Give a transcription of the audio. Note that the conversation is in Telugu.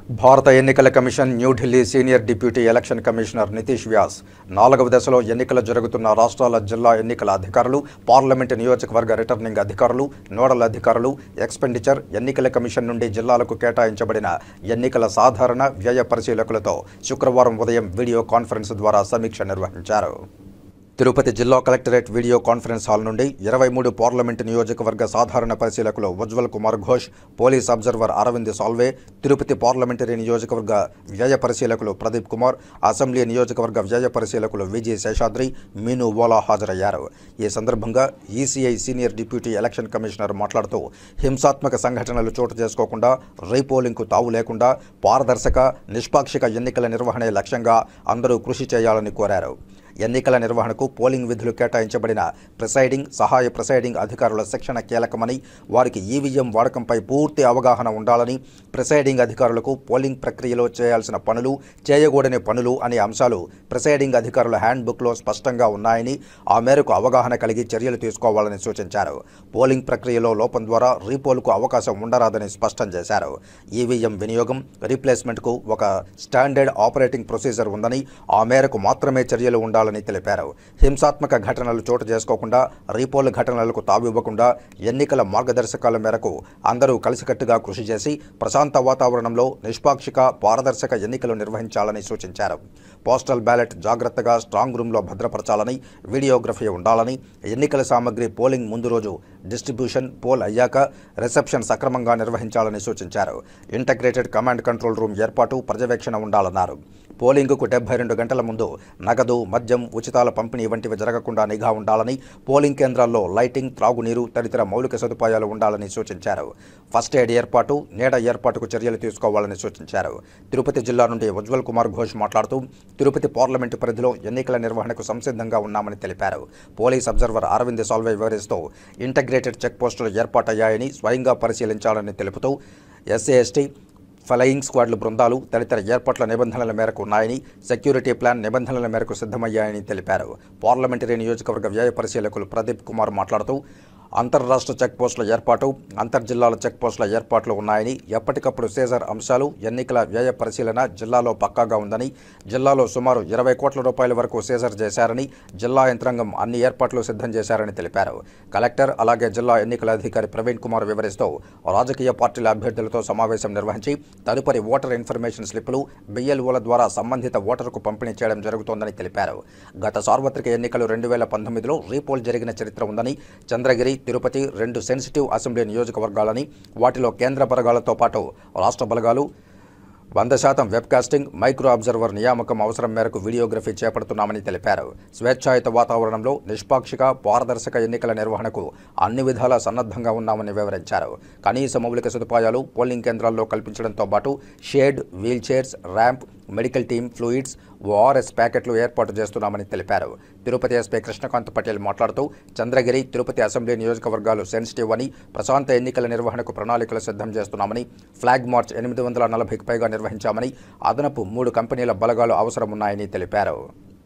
భారత ఎన్నికల commission New Delhi senior deputy election commissioner Nitish Vyas 4వ దశలో ఎన్నికలు జరుగుతున్న రాష్ట్రాల జిల్లా ఎన్నికల అధికారులు, పార్లమెంటు నియోజకవర్గ రిటర్నింగ్ అధికారులు, నోడల్ అధికారులు, ఎక్స్పెండిచర్, ఎన్నికల కమిషన్ నుండి జిల్లాలకు కేటాయించబడిన ఎన్నికల సాధారణ వ్యయ పరిశీలకులతో శుక్రవారం ఉదయం వీడియో కాన్ఫరెన్స్ ద్వారా సమీక్ష నిర్వహించారు. తిరుపతి జిల్లా కలెక్టరేట్ వీడియో కాన్ఫరెన్స్ హాల్ నుండి 23 పార్లమెంటు నియోజకవర్గ సాధారణ పరిశీలకులు Ujjwal Kumar Ghosh, police observer Arvind Salve, Tirupati parliamentary నియోజకవర్గ వ్యయ పరిశీలకులు ప్రదీప్ కుమార్, అసెంబ్లీ నియోజకవర్గ వ్యయ పరిశీలకులు విజి శేషాద్రి, మీను ఓలా హాజరయ్యారు. ఈ సందర్భంగా ECI senior deputy election commissioner మాట్లాడుతూ హింసాత్మక సంఘటనలు చోటు చేసుకోకుండా, రీపోలింగ్కు తావు లేకుండా పారదర్శక, నిష్పాక్షిక ఎన్నికల నిర్వహణే లక్ష్యంగా అందరూ కృషి చేయాలని కోరారు. ఎన్నికల నిర్వహణకు పోలింగ్ విధులు కేటాయించబడిన ప్రిసైడింగ్, సహాయ ప్రిసైడింగ్ అధికారుల శిక్షణ కీలకమని, వారికి ఈవీఎం వాడకంపై పూర్తి అవగాహన ఉండాలని, ప్రిసైడింగ్ అధికారులకు పోలింగ్ ప్రక్రియలో చేయాల్సిన పనులు, చేయకూడని పనులు అనే అంశాలు ప్రిసైడింగ్ అధికారుల హ్యాండ్బుక్లో స్పష్టంగా ఉన్నాయని, ఆ మేరకు అవగాహన కలిగి చర్యలు తీసుకోవాలని సూచించారు. పోలింగ్ ప్రక్రియలో లోపం ద్వారా రీపోల్కు అవకాశం ఉండరాదని స్పష్టం చేశారు. ఈవీఎం వినియోగం, రీప్లేస్మెంట్కు ఒక స్టాండర్డ్ ఆపరేటింగ్ ప్రొసీజర్ ఉందని, ఆ మేరకు మాత్రమే చర్యలు ఉండాలని తెలిపారు. హింసాత్మక ఘటనలు చోటు చేసుకోకుండా, రీపోల్ ఘటనలకు తావివ్వకుండా ఎన్నికల మార్గదర్శకాల మేరకు అందరూ కలిసికట్టుగా కృషి చేసి ప్రశాంత వాతావరణంలో నిష్పాక్షిక, పారదర్శక ఎన్నికలు నిర్వహించాలని సూచించారు. పోస్టల్ బ్యాలెట్ జాగ్రత్తగా స్ట్రాంగ్ రూమ్లో భద్రపరచాలని, వీడియోగ్రఫీ ఉండాలని, ఎన్నికల సామగ్రి పోలింగ్ ముందు రోజు డిస్ట్రిబ్యూషన్, పోల్ అయ్యాక రిసెప్షన్ సక్రమంగా నిర్వహించాలని సూచించారు. ఇంటగ్రేటెడ్ కమాండ్ కంట్రోల్ రూమ్ ఏర్పాటు, పర్యవేక్షణ ఉండాలన్నారు. పోలింగుకు 72 గంటల ముందు నగదు, మద్యం, ఉచితాల పంపిణీ వంటివి జరగకుండా నిఘా ఉండాలని, పోలింగ్ కేంద్రాల్లో లైటింగ్, త్రాగునీరు తదితర మౌలిక సదుపాయాలు ఉండాలని సూచించారు. ఫస్ట్ ఎయిడ్ ఏర్పాటు, నీడ ఏర్పాటుకు చర్యలు తీసుకోవాలని సూచించారు. తిరుపతి జిల్లా నుండి ఉజ్వల్ కుమార్ ఘోష్ మాట్లాడుతూ తిరుపతి పార్లమెంటు పరిధిలో ఎన్నికల నిర్వహణకు సంసిద్ధంగా ఉన్నామని తెలిపారు. పోలీస్ అబ్జర్వర్ అరవింద్ సాల్వే వివరిస్తూ ఇంటగ్రేటెడ్ చెక్ పోస్టులు ఏర్పాటయ్యాయని స్వయంగా పరిశీలించాలని తెలుపుతూ ఎస్సీ/ఎస్టీ, ఫ్లయింగ్ స్క్వాడ్ల బృందాలు తదితర ఏర్పాట్ల నిబంధనల మేరకు ఉన్నాయని, సెక్యూరిటీ ప్లాన్ నిబంధనల మేరకు సిద్ధమయ్యాయని తెలిపారు. పార్లమెంటరీ నియోజకవర్గ వ్యయ పరిశీలకులు ప్రదీప్ కుమార్ మాట్లాడుతూ అంతర్రాష్ట్ర చెక్ పోస్టుల ఏర్పాటు, అంతర్జిల్లాల చెక్ పోస్టుల ఏర్పాట్లు ఉన్నాయని, ఎప్పటికప్పుడు సీజర్ అంశాలు, ఎన్నికల వ్యయ పరిశీలన జిల్లాలో పక్కాగా ఉందని, జిల్లాలో సుమారు 20 కోట్ల రూపాయల వరకు సీజర్ చేశారని, జిల్లా యంత్రాంగం అన్ని ఏర్పాట్లు సిద్ధం చేశారని తెలిపారు. కలెక్టర్ అలాగే జిల్లా ఎన్నికల అధికారి ప్రవీణ్ కుమార్ వివరిస్తూ రాజకీయ పార్టీల అభ్యర్థులతో సమావేశం నిర్వహించి తదుపరి ఓటర్ ఇన్ఫర్మేషన్ స్లిప్పులు బిఎల్ఓల ద్వారా సంబంధిత ఓటరుకు పంపిణీ చేయడం జరుగుతోందని తెలిపారు. గత సార్వత్రిక ఎన్నికలు 2019లో రీపోల్ జరిగిన చరిత్ర ఉందని, చంద్రగిరి, తిరుపతి 2 సెన్సిటివ్ అసెంబ్లీ నియోజకవర్గాలని, వాటిలో కేంద్ర బలగాలతో పాటు రాష్ట్ర బలగాలు 100% వెబ్కాస్టింగ్, మైక్రో అబ్జర్వర్ నియామకం అవసరం మేరకు వీడియోగ్రఫీ చేపడుతున్నామని తెలిపారు. స్వేచ్ఛాయుత వాతావరణంలో నిష్పాక్షిక, పారదర్శక ఎన్నికల నిర్వహణకు అన్ని విధాలా సన్నద్ధంగా ఉన్నామని వివరించారు. కనీస మౌలిక సదుపాయాలు పోలింగ్ కేంద్రాల్లో కల్పించడంతో పాటు shade, wheelchairs, ramp, medical team, fluids, ORS ప్యాకెట్లు ఏర్పాటు చేస్తున్నామని తెలిపారు. తిరుపతి ఎస్పీ కృష్ణకాంత్ పటేల్ మాట్లాడుతూ చంద్రగిరి, తిరుపతి అసెంబ్లీ నియోజకవర్గాలు సెన్సిటివ్ అని, ప్రశాంత ఎన్నికల నిర్వహణకు ప్రణాళికలు సిద్ధం చేస్తున్నామని, ఫ్లాగ్ మార్చ్ 840కి పైగా నిర్వహించామని, అదనపు 3 కంపెనీల బలగాలు అవసరమున్నాయని తెలిపారు.